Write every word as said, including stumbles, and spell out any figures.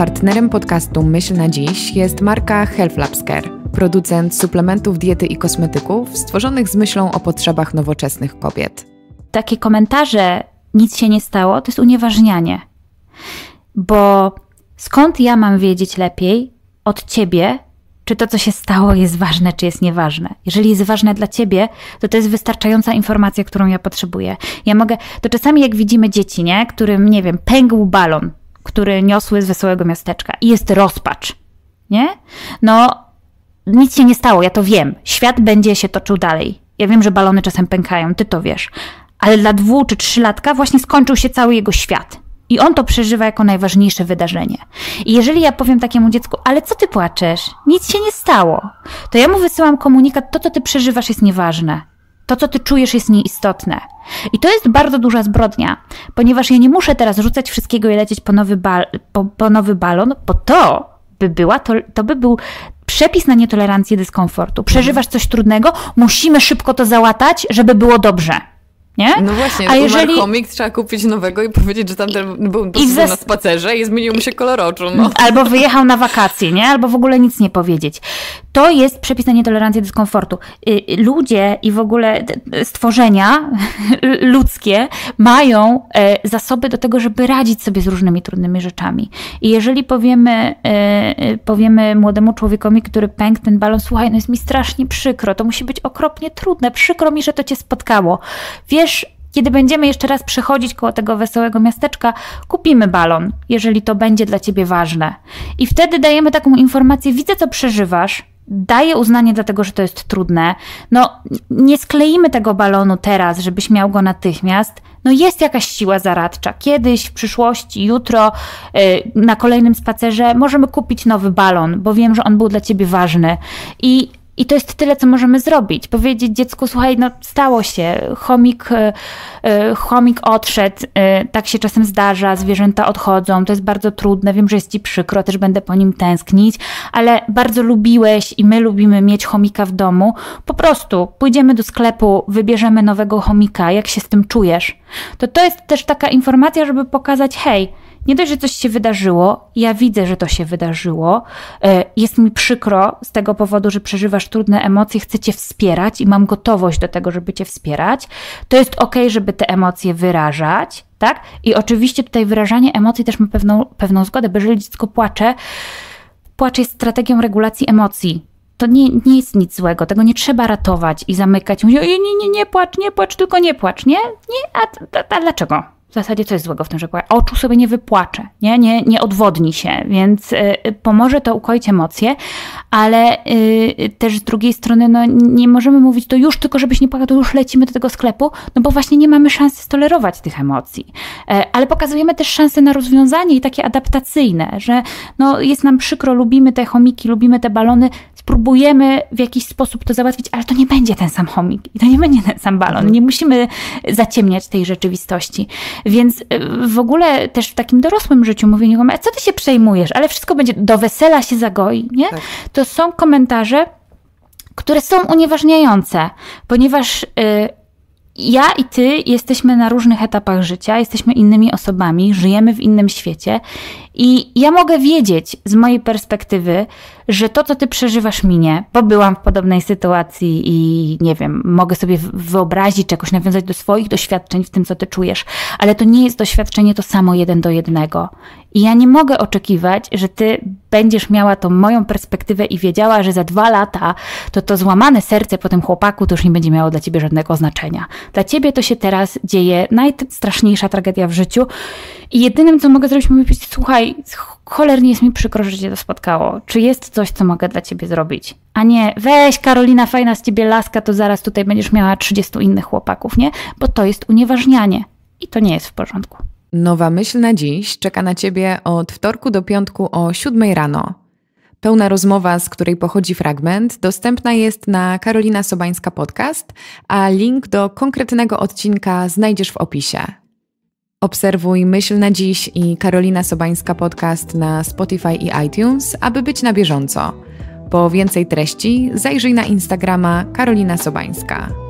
Partnerem podcastu Myśl na dziś jest marka Health Labs Care, producent suplementów diety i kosmetyków stworzonych z myślą o potrzebach nowoczesnych kobiet. Takie komentarze, nic się nie stało, to jest unieważnianie. Bo skąd ja mam wiedzieć lepiej od ciebie, czy to, co się stało, jest ważne, czy jest nieważne. Jeżeli jest ważne dla ciebie, to to jest wystarczająca informacja, którą ja potrzebuję. Ja mogę, to czasami jak widzimy dzieci, nie, którym, nie wiem, pękł balon, który niosły z Wesołego Miasteczka i jest rozpacz, nie? No, nic się nie stało, ja to wiem. Świat będzie się toczył dalej. Ja wiem, że balony czasem pękają, ty to wiesz. Ale dla dwu czy trzylatka właśnie skończył się cały jego świat. I on to przeżywa jako najważniejsze wydarzenie. I jeżeli ja powiem takiemu dziecku, ale co ty płaczesz? Nic się nie stało. To ja mu wysyłam komunikat, to co ty przeżywasz jest nieważne. To co ty czujesz jest nieistotne. I to jest bardzo duża zbrodnia, ponieważ ja nie muszę teraz rzucać wszystkiego i lecieć po nowy, bal, po, po nowy balon, bo to by była, to, to by był przepis na nietolerancję dyskomfortu. Przeżywasz coś trudnego, musimy szybko to załatać, żeby było dobrze. Nie? No właśnie, a jeżeli chomik, trzeba kupić nowego i powiedzieć, że tamten był I zas... na spacerze i zmienił mu się kolor oczu. No. Albo wyjechał na wakacje, nie? Albo w ogóle nic nie powiedzieć. To jest przepis na nietolerancję dyskomfortu. Ludzie i w ogóle stworzenia ludzkie mają zasoby do tego, żeby radzić sobie z różnymi trudnymi rzeczami. I jeżeli powiemy, powiemy młodemu człowiekowi, który pękł ten balon, słuchaj, no jest mi strasznie przykro, to musi być okropnie trudne, przykro mi, że to cię spotkało. Wiesz, kiedy będziemy jeszcze raz przechodzić koło tego Wesołego Miasteczka, kupimy balon, jeżeli to będzie dla ciebie ważne. I wtedy dajemy taką informację, widzę, co przeżywasz, daję uznanie dlatego, że to jest trudne. No, nie skleimy tego balonu teraz, żebyś miał go natychmiast. No jest jakaś siła zaradcza. Kiedyś, w przyszłości, jutro, yy, na kolejnym spacerze możemy kupić nowy balon, bo wiem, że on był dla ciebie ważny. I I to jest tyle, co możemy zrobić. Powiedzieć dziecku, słuchaj, no stało się, chomik, yy, chomik odszedł, yy, tak się czasem zdarza, zwierzęta odchodzą, to jest bardzo trudne, wiem, że jest ci przykro, też będę po nim tęsknić, ale bardzo lubiłeś i my lubimy mieć chomika w domu. Po prostu pójdziemy do sklepu, wybierzemy nowego chomika, jak się z tym czujesz. To to jest też taka informacja, żeby pokazać, hej, nie dość, że coś się wydarzyło, ja widzę, że to się wydarzyło, jest mi przykro z tego powodu, że przeżywasz trudne emocje, chcę cię wspierać i mam gotowość do tego, żeby cię wspierać. To jest okej, żeby te emocje wyrażać, tak? I oczywiście tutaj wyrażanie emocji też ma pewną, pewną zgodę, bo jeżeli dziecko płacze, płacz jest strategią regulacji emocji. To nie, nie jest nic złego, tego nie trzeba ratować i zamykać. Mówić, nie, nie, nie, nie płacz, nie płacz, tylko nie płacz, nie? Nie, a, a, a dlaczego? W zasadzie co jest złego w tym, że oczu sobie nie wypłacze, nie, nie, nie odwodni się, więc y, pomoże to ukoić emocje, ale y, też z drugiej strony no, nie możemy mówić to już, tylko żebyś nie płakał, to już lecimy do tego sklepu, no bo właśnie nie mamy szansy stolerować tych emocji. Y, ale pokazujemy też szanse na rozwiązanie i takie adaptacyjne, że no, jest nam przykro, lubimy te chomiki, lubimy te balony, spróbujemy w jakiś sposób to załatwić, ale to nie będzie ten sam chomik i to nie będzie ten sam balon, nie musimy zaciemniać tej rzeczywistości. Więc w ogóle też w takim dorosłym życiu mówię nikomu, a co ty się przejmujesz, ale wszystko będzie, do wesela się zagoi, nie? Tak. To są komentarze, które są unieważniające, ponieważ y, ja i ty jesteśmy na różnych etapach życia, jesteśmy innymi osobami, żyjemy w innym świecie i ja mogę wiedzieć z mojej perspektywy, że to, co ty przeżywasz minie, bo byłam w podobnej sytuacji i nie wiem, mogę sobie wyobrazić, czy jakoś nawiązać do swoich doświadczeń w tym, co ty czujesz, ale to nie jest doświadczenie to samo jeden do jednego. I ja nie mogę oczekiwać, że ty będziesz miała tą moją perspektywę i wiedziała, że za dwa lata to to złamane serce po tym chłopaku to już nie będzie miało dla ciebie żadnego znaczenia. Dla ciebie to się teraz dzieje najstraszniejsza tragedia w życiu i jedynym, co mogę zrobić, mówię, słuchaj, cholernie jest mi przykro, że cię to spotkało. Czy jest coś, co mogę dla ciebie zrobić? A nie, weź Karolina, fajna z ciebie laska, to zaraz tutaj będziesz miała trzydziestu innych chłopaków, nie? Bo to jest unieważnianie i to nie jest w porządku. Nowa myśl na dziś czeka na ciebie od wtorku do piątku o siódmej rano. Pełna rozmowa, z której pochodzi fragment, dostępna jest na Karolina Sobańska Podcast, a link do konkretnego odcinka znajdziesz w opisie. Obserwuj Myśl na dziś i Karolina Sobańska Podcast na Spotify i iTunes, aby być na bieżąco. Po więcej treści zajrzyj na Instagrama Karolina Sobańska.